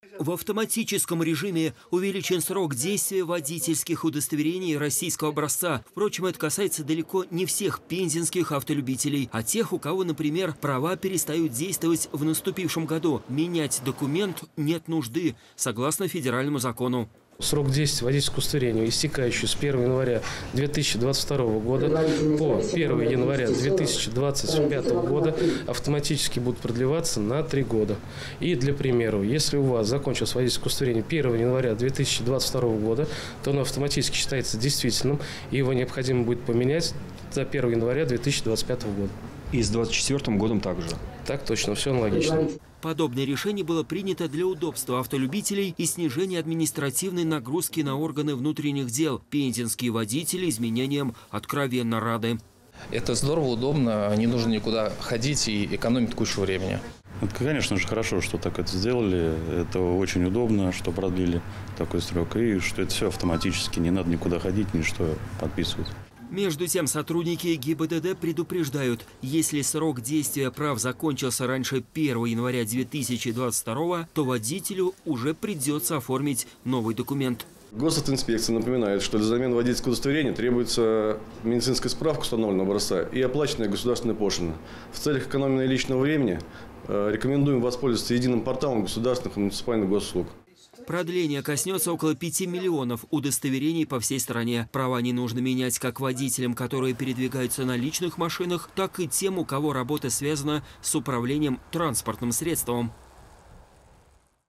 В автоматическом режиме увеличен срок действия водительских удостоверений российского образца. Впрочем, это касается далеко не всех пензенских автолюбителей, а тех, у кого, например, права перестают действовать в наступившем году. Менять документ нет нужды, согласно федеральному закону. Срок действия водительского удостоверения, истекающий с 1 января 2022 года по 1 января 2025 года, автоматически будут продлеваться на 3 года. И для примера, если у вас закончилось водительское удостоверение 1 января 2022 года, то оно автоматически считается действительным, и его необходимо будет поменять до 1 января 2025 года. И с 2024 годом также? Так точно, все аналогично. Подобное решение было принято для удобства автолюбителей и снижения административной нагрузки на органы внутренних дел. Пензенские водители изменениям откровенно рады. Это здорово, удобно, не нужно никуда ходить и экономить кучу времени. Это, конечно же, хорошо, что так это сделали. Это очень удобно, что продлили такой срок. И что это все автоматически, не надо никуда ходить, ничто подписывать. Между тем, сотрудники ГИБДД предупреждают, если срок действия прав закончился раньше 1 января 2022, то водителю уже придется оформить новый документ. Госавтоинспекция напоминает, что для замены водительского удостоверения требуется медицинская справка установленного образца и оплаченная государственная пошлина. В целях экономии личного времени рекомендуем воспользоваться единым порталом государственных и муниципальных госуслуг. Продление коснется около 5 миллионов удостоверений по всей стране. Права не нужно менять как водителям, которые передвигаются на личных машинах, так и тем, у кого работа связана с управлением транспортным средством.